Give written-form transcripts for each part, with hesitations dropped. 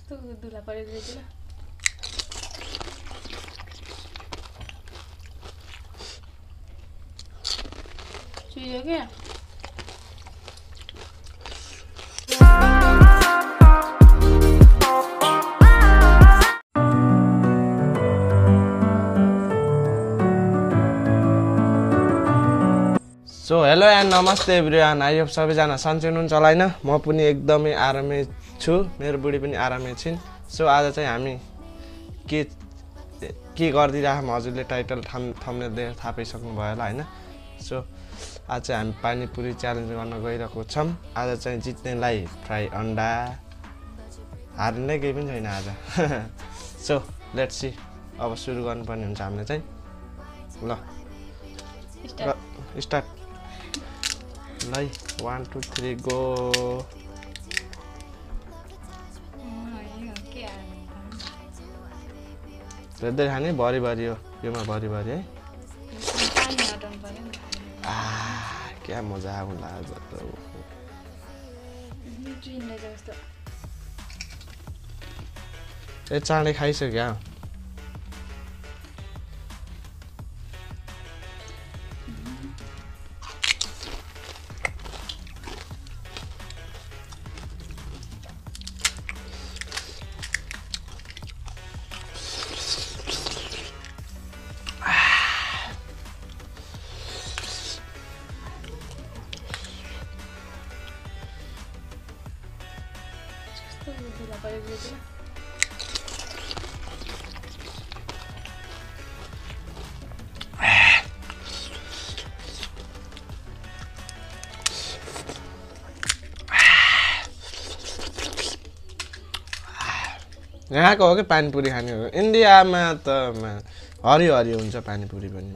कस्तो दुला परेको रहेछ ल चुइयो क्या सो हेलो एन्ड नमस्ते एभ्रिवान आई होप सबैजना सन्चै हुनुहुन्छ होला हैन म पनि एकदमै आरामै छु मेरो बुढी पनि आरामै छिन् सो आज चाहिँ हामी के गर्दिराखौँ हजुरले टाइटल थम्बनेल देखेर थाहा पाइसक्नु भयो होला हैन सो आज चाहिँ हामी पानीपुरी च्यालेन्ज गर्न गइरहेको छौँ आज चाहिँ जित्नेलाई फ्राई अन्डा हार्नेलाई केही पनि छैन आज सो लेट्स सी अब सुरु गर्नुपर्ने हुन्छ हामीले चाहिँ ल स्टार्ट लाई 1 2 3 गो धेरै खाने भरि भरि हो योमा भरि भरि है क्या मजा आउला आज त ए चाँडै खाइसक्यो दुला परेको रहेछ ल यहाँको हो कि पानीपुरी खाने हो इन्डियामा त हरियो हरियो हुन्छ पानीपुरी पनि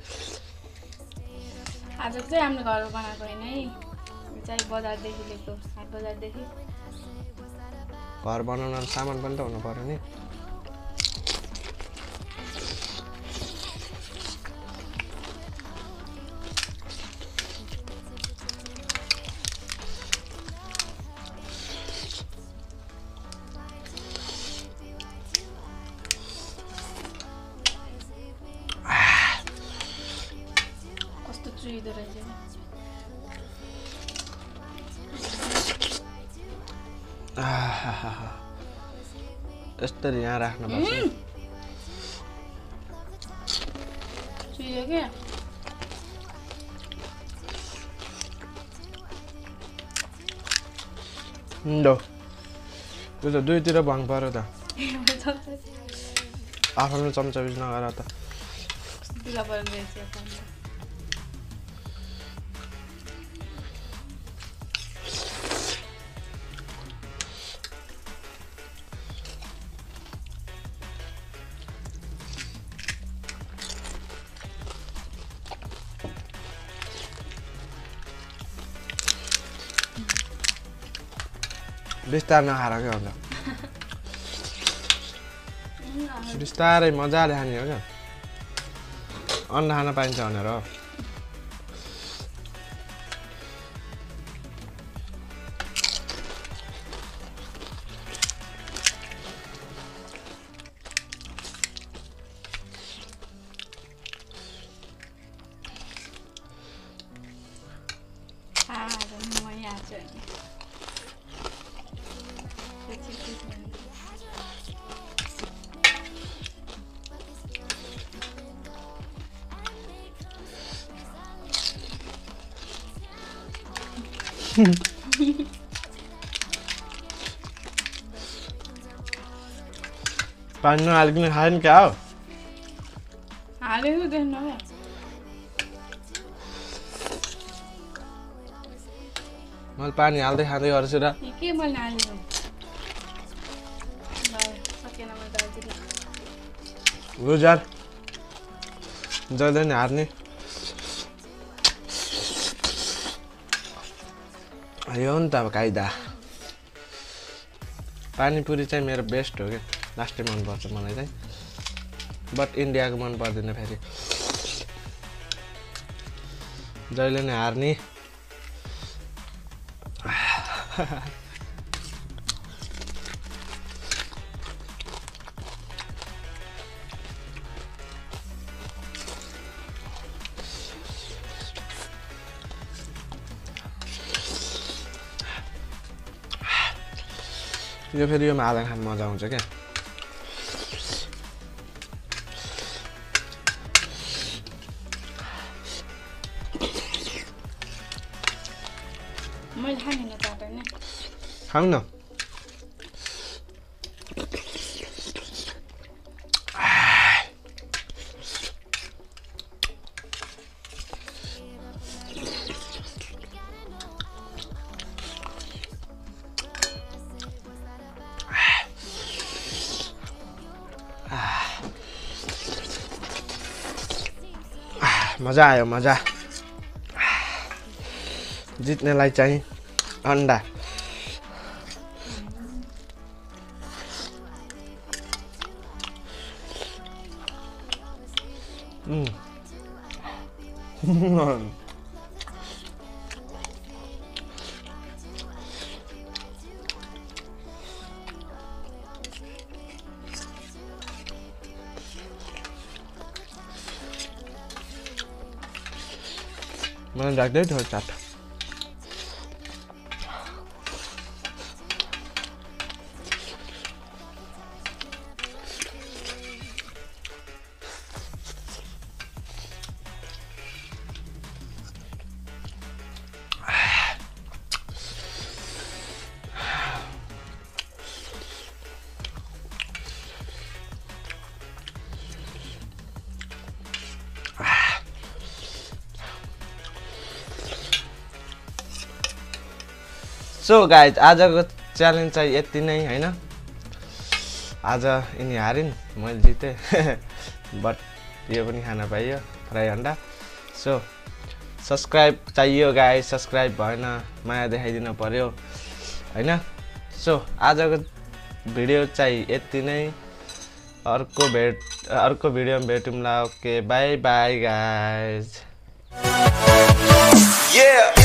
आज चाहिँ हामीले घरमा बनाएको होइन है चाहिँ बजारदेखि ल्याएको हाट बजारदेखि घर बनाउन सामान पनि त हुनु पर्यो नि कस्तो चुइदो रहेछ यसरी यहाँ राख्नुपर्छ चुइयो क्या लो त्यो त दुईतिर भङ पर्यो त आफ्नो चम्चा बिच नगर त दुला परेको रहेछ बिस्तारै नखाएर के हुन्छ बिस्तारै मजाले खाने हो क्या अन्डा खान पाइन्छ भनेर हो पानी नहालिकन खायो नि क्या हो हालेको देख्नु क्या मैले पानी हाल्दै खाँदै गर्छु र के मैले हालेको सकेन मैले दार्जिलिङ लुजर जहिले नि हार्ने यो नि त अब कायदा पानीपुरी चाहिँ मेरो बेस्ट हो क्या लास्टै मनपर्छ मलाई चाहिँ बट इन्डियाको मन पर्दैन फेरि जहिले नि हार्ने यो फेरि यो आधा खान मजा आउँछ क्या मैले खाने न चाट हैन खाऊ न मजा आयो मजा जित्नेलाई चाहिँ अन्डा मलाई लाग्दै थियो चाट सो गाइज आजको च्यालेन्ज चाहिँ यति नै हैन आज यिनी हारिन् मैले जितेँ बट यो पनि खान पाइयो फ्राई अन्डा सो सब्सक्राइब चाहियो गाइज सब्सक्राइब भएन माया देखाइदिनु पर्यो हैन सो आजको भिडियो चाहिँ यति नै अर्को भिडियोमा भेटौँला ओके बाई बाई गाइज